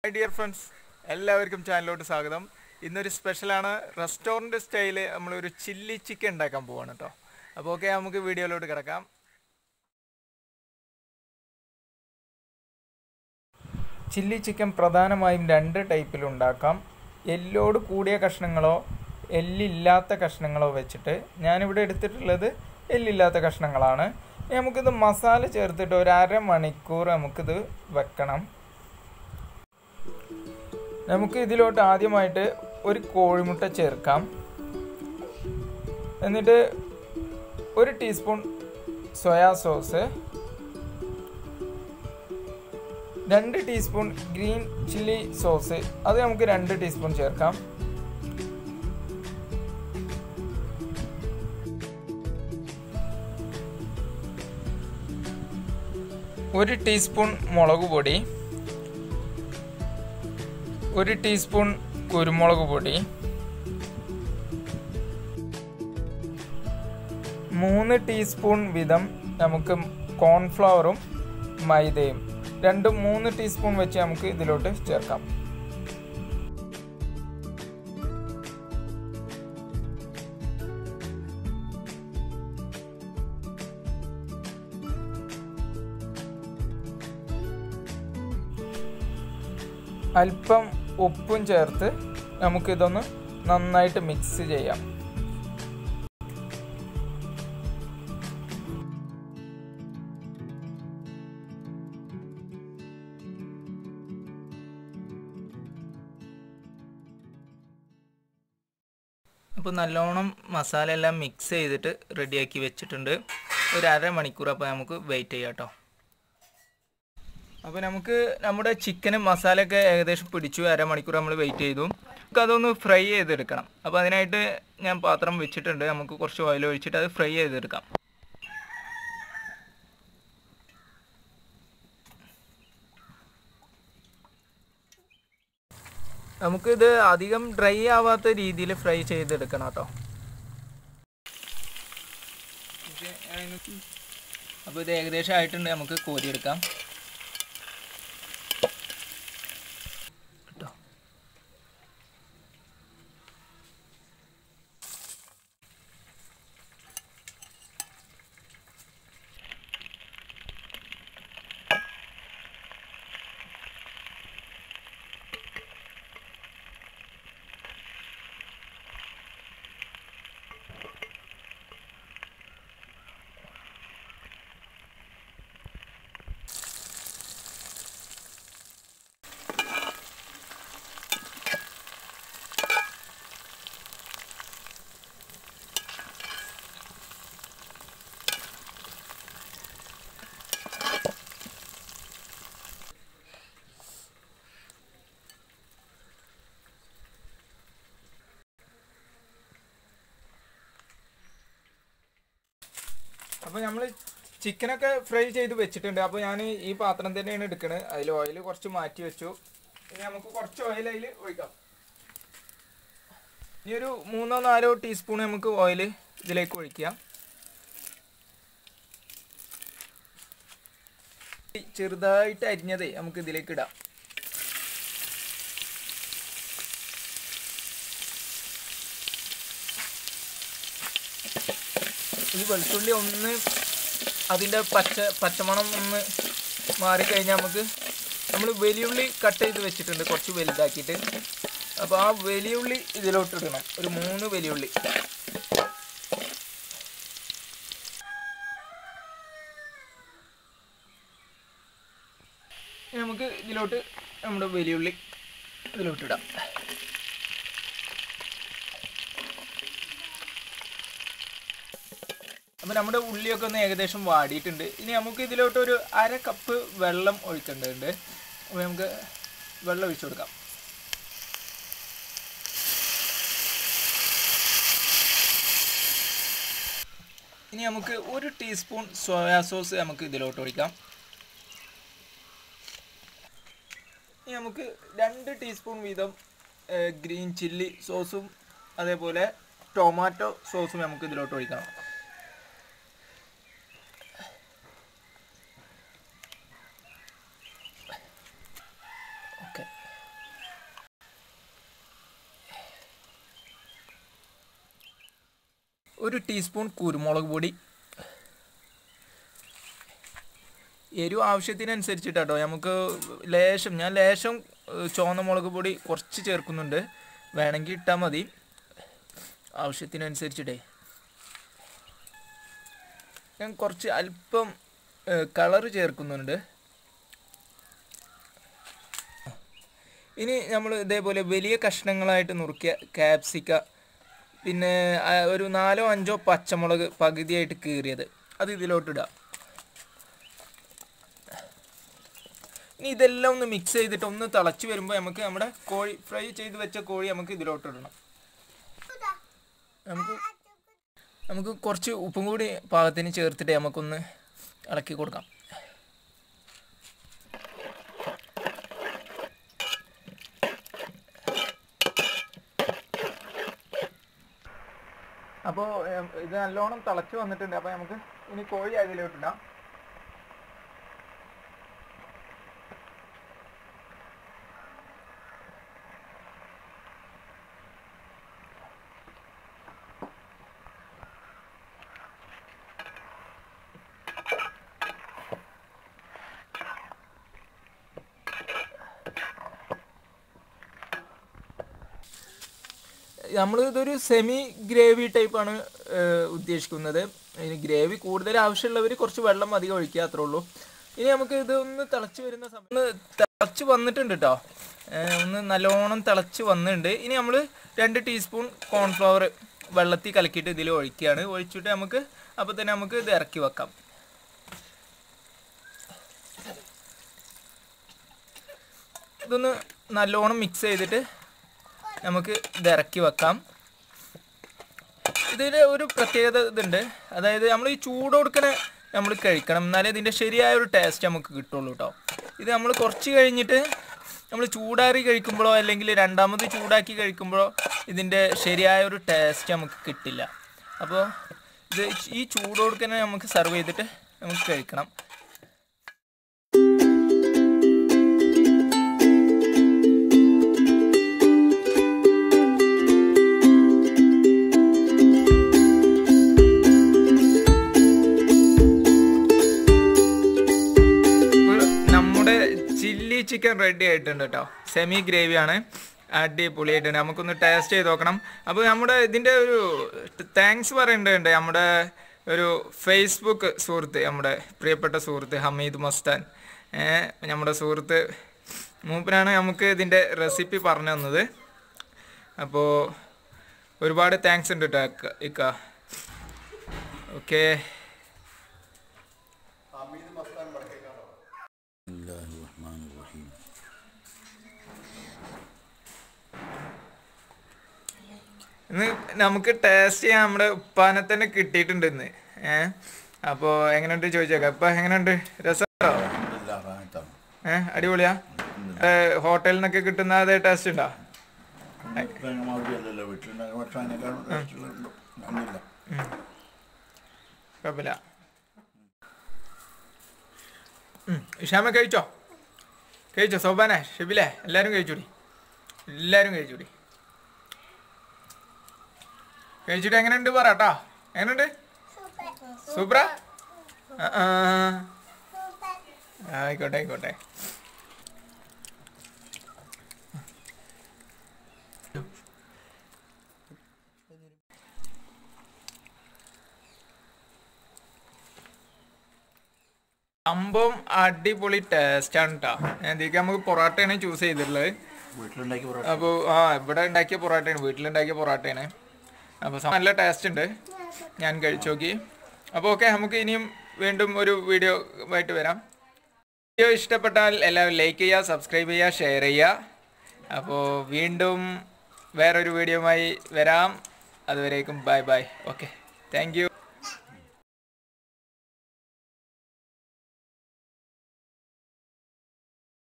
My dear friends, എല്ലാവർക്കും ചാനലിലോട്ട് സ്വാഗതം. ഇന്നൊരു സ്പെഷ്യലാണ്. റെസ്റ്റോറൻറ്റ് സ്റ്റൈല് നമ്മളൊരു ചില്ലി ചിക്കൻ ഉണ്ടാക്കാൻ പോവാണ് കേട്ടോ. അപ്പോൾ ഓക്കെ, നമുക്ക് വീഡിയോയിലോട്ട് കിടക്കാം. ചില്ലി ചിക്കൻ പ്രധാനമായും രണ്ട് ടൈപ്പിലുണ്ടാക്കാം. എല്ലോട് കൂടിയ കഷ്ണങ്ങളോ എല്ലില്ലാത്ത കഷ്ണങ്ങളോ വെച്ചിട്ട്. ഞാനിവിടെ എടുത്തിട്ടുള്ളത് എല്ലില്ലാത്ത കഷ്ണങ്ങളാണ്. നമുക്കിത് മസാല ചേർത്തിട്ട് ഒരു അരമണിക്കൂർ നമുക്കിത് വെക്കണം. നമുക്ക് ഇതിലോട്ട് ആദ്യമായിട്ട് ഒരു കോഴിമുട്ട ചേർക്കാം. എന്നിട്ട് ഒരു teaspoon soya sauce, 2 teaspoon green chilli sauce, അത് നമുക്ക് 2 ടീസ്പൂൺ ചേർക്കാം. ഒരു ടീസ്പൂൺ മുളക് പൊടി, 1 ടീസ്പൂൺ കുരുമുളക് പൊടി, 3 ടീസ്പൂൺ വീതം നമുക്ക് കോൺഫ്ലവറും മൈദയും 2-3 ടീസ്പൂൺ വെച്ച് നമുക്ക് ഇതിലോട്ട് ചേർക്കാം. അല്പം ഉപ്പും ചേർത്ത് നമുക്കിതൊന്ന് നന്നായിട്ട് മിക്സ് ചെയ്യാം. അപ്പോൾ നല്ലോണം മസാല എല്ലാം മിക്സ് ചെയ്തിട്ട് റെഡിയാക്കി വെച്ചിട്ടുണ്ട്. ഒരു അരമണിക്കൂർ അപ്പോൾ നമുക്ക് വെയിറ്റ് ചെയ്യാം കേട്ടോ. അപ്പോൾ നമുക്ക് നമ്മുടെ ചിക്കനും മസാലയൊക്കെ ഏകദേശം പിടിച്ചു. അരമണിക്കൂർ നമ്മൾ വെയിറ്റ് ചെയ്തു. നമുക്ക് അതൊന്ന് ഫ്രൈ ചെയ്തെടുക്കണം. അപ്പോൾ അതിനായിട്ട് ഞാൻ പാത്രം വെച്ചിട്ടുണ്ട്. നമുക്ക് കുറച്ച് ഓയിൽ ഒഴിച്ചിട്ട് അത് ഫ്രൈ ചെയ്തെടുക്കാം. നമുക്കിത് അധികം ഡ്രൈ ആവാത്ത രീതിയിൽ ഫ്രൈ ചെയ്തെടുക്കണം കേട്ടോ. അപ്പോൾ ഇത് ഏകദേശം ആയിട്ടുണ്ട്. നമുക്ക് കോരിയെടുക്കാം. അപ്പോൾ നമ്മൾ ചിക്കനൊക്കെ ഫ്രൈ ചെയ്ത് വെച്ചിട്ടുണ്ട്. അപ്പോൾ ഞാൻ ഈ പാത്രം തന്നെയാണ് എടുക്കുന്നത്. അതിൽ ഓയിൽ കുറച്ച് മാറ്റി വെച്ചു. ഇനി നമുക്ക് കുറച്ച് ഓയിൽ അതിൽ ഒഴിക്കാം. ഇനി ഒരു 3-4 ടീസ്പൂൺ നമുക്ക് ഓയിൽ ഇതിലേക്ക് ഒഴിക്കാം. ചെറുതായിട്ട് അരിഞ്ഞതേ നമുക്ക് ഇതിലേക്ക് ഇടാം. ഈ വെളുത്തുള്ളി ഒന്ന് അതിൻ്റെ പച്ചമണം ഒന്ന് മാറിക്കഴിഞ്ഞാൽ നമ്മൾ വലിയുള്ളി കട്ട് ചെയ്ത് വെച്ചിട്ടുണ്ട്, കുറച്ച് വലുതാക്കിയിട്ട്. അപ്പോൾ ആ വലിയുള്ളി ഇതിലോട്ട് ഇടണം. ഒരു 3 വലിയുള്ളി. നമുക്ക് ഇതിലോട്ട് നമ്മുടെ വലിയുള്ളി ഇതിലോട്ടിടാം. അപ്പോൾ നമ്മുടെ ഉള്ളിയൊക്കെ ഒന്ന് ഏകദേശം വാടിയിട്ടുണ്ട്. ഇനി നമുക്ക് ഇതിലോട്ട് ഒരു 1/2 കപ്പ് വെള്ളം ഒഴിക്കേണ്ടതുണ്ട്. അപ്പോൾ നമുക്ക് വെള്ളം ഒഴിച്ചു കൊടുക്കാം. ഇനി നമുക്ക് 1 ടീസ്പൂൺ സോയാ സോസ് നമുക്ക് ഇതിലോട്ട് ഒഴിക്കാം. ഇനി നമുക്ക് 2 ടീസ്പൂൺ വീതം ഗ്രീൻ ചില്ലി സോസും അതേപോലെ ടൊമാറ്റോ സോസും നമുക്ക് ഇതിലോട്ട് ഒഴിക്കണം. ഓക്കെ, 1 ടീസ്പൂൺ കുരുമുളക് പൊടി. എരിവ് ആവശ്യത്തിനനുസരിച്ചിട്ടോ. നമുക്ക് ഞാൻ ലേശം ചുവന്ന മുളക് പൊടി കുറച്ച് ചേർക്കുന്നുണ്ട്. വേണമെങ്കിൽ ഇട്ടാൽ മതി, ആവശ്യത്തിനനുസരിച്ചിട്ടേ. ഞാൻ കുറച്ച് അല്പം കളറ് ചേർക്കുന്നുണ്ട്. ഇനി നമ്മൾ ഇതേപോലെ വലിയ കഷ്ണങ്ങളായിട്ട് നുറുക്കിയ ക്യാപ്സിക്ക, പിന്നെ ഒരു 4-5 പച്ചമുളക് പകുതിയായിട്ട് കീറിയത്, അത് ഇതിലോട്ടിടാം. ഇനി ഇതെല്ലാം ഒന്ന് മിക്സ് ചെയ്തിട്ട് ഒന്ന് തിളച്ച് വരുമ്പോൾ നമുക്ക് നമ്മുടെ കോഴി, ഫ്രൈ ചെയ്ത് വെച്ച കോഴി നമുക്ക് ഇതിലോട്ടിടണം. നമുക്ക് കുറച്ച് ഉപ്പും കൂടി പാകത്തിന് ചേർത്തിട്ട് നമുക്കൊന്ന് ഇളക്കി കൊടുക്കാം. അപ്പോൾ ഇത് നല്ലോണം തിളച്ച് വന്നിട്ടുണ്ട്. അപ്പോൾ നമുക്ക് ഇനി കോഴി അതിലോട്ടിടാം. നമ്മൾ ഇതൊരു സെമി ഗ്രേവി ടൈപ്പാണ് ഉദ്ദേശിക്കുന്നത്. ഇനി ഗ്രേവി കൂടുതൽ ആവശ്യമുള്ളവർ കുറച്ച് വെള്ളം അധികം ഒഴിക്കുക, അത്രേ ഉള്ളൂ. ഇനി നമുക്ക് ഇതൊന്ന് തിളച്ച് വരുന്ന സമയം തിളച്ച് വന്നിട്ടുണ്ട് കേട്ടോ. ഒന്ന് നല്ലോണം തിളച്ച് വന്നിട്ടുണ്ട്. ഇനി നമ്മൾ 2 ടീസ്പൂൺ കോൺഫ്ലവർ വെള്ളത്തിൽ കലക്കിയിട്ട് ഇതിൽ ഒഴിക്കുകയാണ്. ഒഴിച്ചിട്ട് നമുക്ക് അപ്പോൾ തന്നെ നമുക്ക് ഇത് ഇറക്കി വെക്കാം. ഇതൊന്ന് നല്ലോണം മിക്സ് ചെയ്തിട്ട് നമുക്ക് ഇത് ഇറക്കി വെക്കാം. ഇതിൽ ഒരു പ്രത്യേകത ഇതുണ്ട്, അതായത് നമ്മൾ ഈ ചൂടോടുക്കനെ നമ്മൾ കഴിക്കണം, എന്നാലേ ഇതിൻ്റെ ശരിയായ ഒരു ടേസ്റ്റ് നമുക്ക് കിട്ടുള്ളൂ കേട്ടോ. ഇത് നമ്മൾ കുറച്ച് കഴിഞ്ഞിട്ട് നമ്മൾ ചൂടാറി കഴിക്കുമ്പോഴോ അല്ലെങ്കിൽ രണ്ടാമത് ചൂടാക്കി കഴിക്കുമ്പോഴോ ഇതിൻ്റെ ശരിയായ ഒരു ടേസ്റ്റ് നമുക്ക് കിട്ടില്ല. അപ്പോൾ ഇത് ഈ ചൂടോടുക്കനെ നമുക്ക് സെർവ് ചെയ്തിട്ട് നമുക്ക് കഴിക്കണം. ചില്ലി ചിക്കൻ റെഡി ആയിട്ടുണ്ട് കേട്ടോ. സെമി ഗ്രേവിയാണ്, അടിപൊളിയായിട്ടുണ്ട്. നമുക്കൊന്ന് ടേസ്റ്റ് ചെയ്ത് നോക്കണം. അപ്പോൾ നമ്മുടെ ഇതിൻ്റെ ഒരു താങ്ക്സ് പറയേണ്ടതുണ്ട് നമ്മുടെ ഒരു ഫേസ്ബുക്ക് സുഹൃത്ത്, നമ്മുടെ പ്രിയപ്പെട്ട സുഹൃത്ത് ഹമീദ് മസ്താൻ. നമ്മുടെ സുഹൃത്ത് മൂപ്പനാണ് നമുക്ക് ഇതിൻ്റെ റെസിപ്പി പറഞ്ഞു തന്നത്. അപ്പോൾ ഒരുപാട് താങ്ക്സ് ഉണ്ട് കേട്ടോ ഇക്ക. ഓക്കെ, ഇന്ന് നമുക്ക് ടേസ്റ്റ് ചെയ്യാൻ നമ്മുടെ ഉപ്പാനെ തന്നെ കിട്ടിയിട്ടുണ്ട് ഇന്ന്. അപ്പോൾ എങ്ങനെയുണ്ട് ചോദിച്ചേക്കാം. ഇപ്പം എങ്ങനെയുണ്ട്? രസമുണ്ടോ? അടിപൊളിയാ? ഹോട്ടലിൽ നിന്നൊക്കെ കിട്ടുന്ന അതേ ടേസ്റ്റ് ഉണ്ടോ? കുഴപ്പമില്ല. ഇഷാമ കഴിച്ചോ? സോബാനെ, ഷിബിലെ, എല്ലാവരും കഴിച്ചൂടി. കഴിച്ചിട്ട് എങ്ങനെയുണ്ട് പറ കേട്ടോ. എങ്ങനെയുണ്ട്? സൂപ്പറാ? ആയിക്കോട്ടെ. സംഭവം അടിപൊളി ടേസ്റ്റാണ് കേട്ടോ. എന്തൊക്കെ നമുക്ക് പൊറോട്ടയാണ് ചൂസ് ചെയ്തിട്ടുള്ളത്. അപ്പോൾ ഇവിടെ ഉണ്ടാക്കിയ പൊറോട്ടയാണ്, വീട്ടിലുണ്ടാക്കിയ പൊറോട്ടയാണ്. അപ്പോൾ നല്ല ടേസ്റ്റ് ഉണ്ട്, ഞാൻ കഴിച്ചു നോക്കി. അപ്പോൾ ഓക്കെ, നമുക്ക് ഇനിയും വീണ്ടും ഒരു വീഡിയോ ആയിട്ട് വരാം. വീഡിയോ ഇഷ്ടപ്പെട്ടാൽ എല്ലാവരും ലൈക്ക് ചെയ്യുക, സബ്സ്ക്രൈബ് ചെയ്യുക, ഷെയർ ചെയ്യുക. അപ്പോൾ വീണ്ടും വേറൊരു വീഡിയോയുമായി വരാം. അതുവരേക്കും ബൈ. Okay, thank you.